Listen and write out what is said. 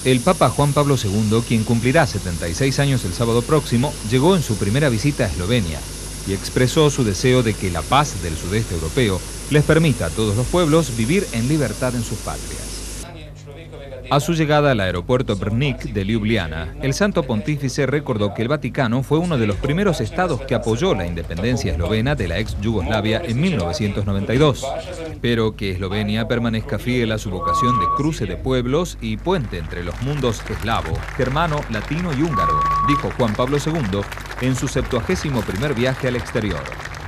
El Papa Juan Pablo II, quien cumplirá 76 años el sábado próximo, llegó en su primera visita a Eslovenia y expresó su deseo de que la paz del sudeste europeo les permita a todos los pueblos vivir en libertad en sus patrias. A su llegada al aeropuerto Brnik de Ljubljana, el Santo Pontífice recordó que el Vaticano fue uno de los primeros estados que apoyó la independencia eslovena de la ex Yugoslavia en 1992, pero que Eslovenia permanezca fiel a su vocación de cruce de pueblos y puente entre los mundos eslavo, germano, latino y húngaro, dijo Juan Pablo II en su 71º viaje al exterior.